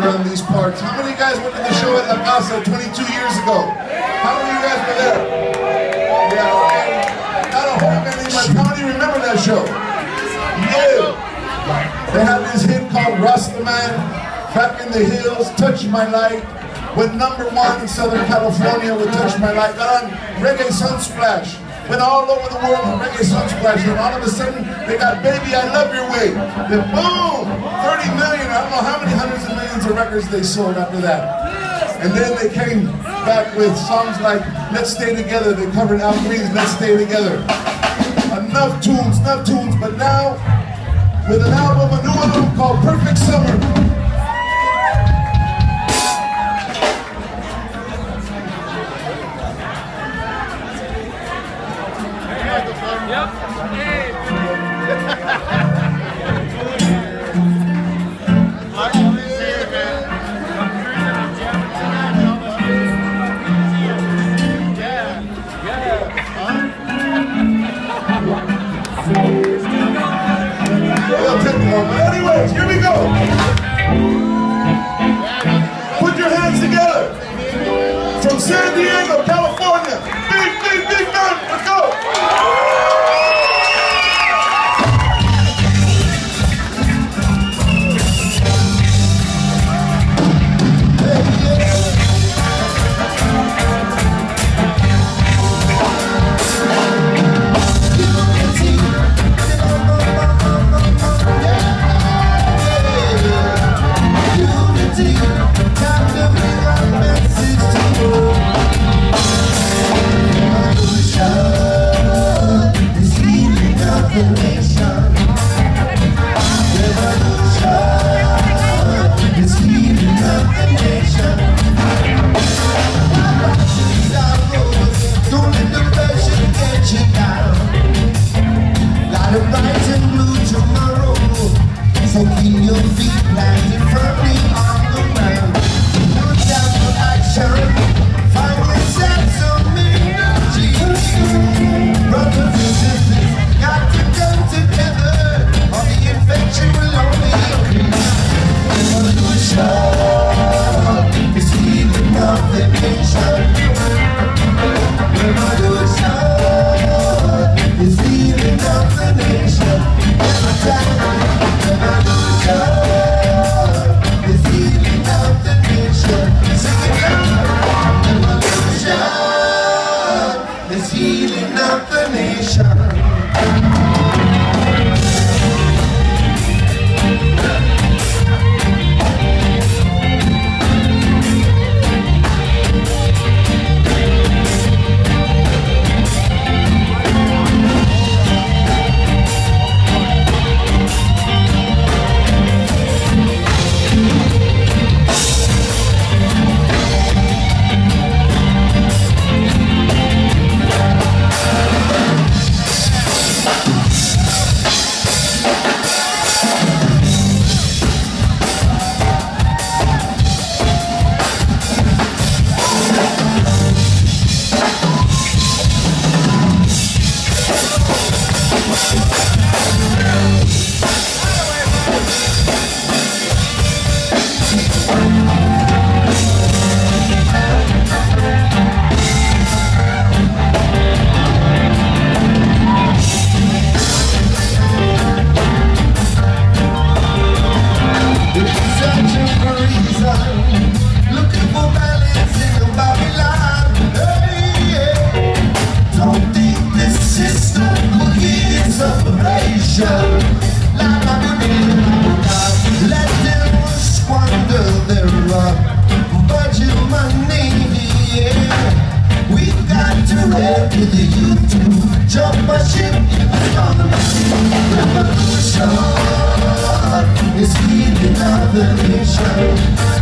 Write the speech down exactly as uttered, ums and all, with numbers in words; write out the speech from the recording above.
around these parts. How many of you guys went to the show at La Casa twenty-two years ago? How many of you guys were there? Yeah, okay. Not a whole many, but how many remember that show? Yeah. They had this hit called Rasta Man, Back in the Hills, Touch My Light. Went number one in Southern California with Touch My Light. Got on Reggae Sunsplash. Went all over the world on Reggae Sunsplash. And all of a sudden, they got Baby I Love Your Way. Then boom, thirty million. I don't know how many hundreds of millions of records they sold after that. And then they came back with songs like Let's Stay Together. They covered Al Green's Let's Stay Together. Enough tunes, enough tunes. But now, with an album, a new album called Perfect Summer. Yep. Hey. It'll take more, but anyways, here we go. Put your hands together. From San Diego, California. Big, big, big man. Let's go. Jump my ship, on the revolution is leading of the nation.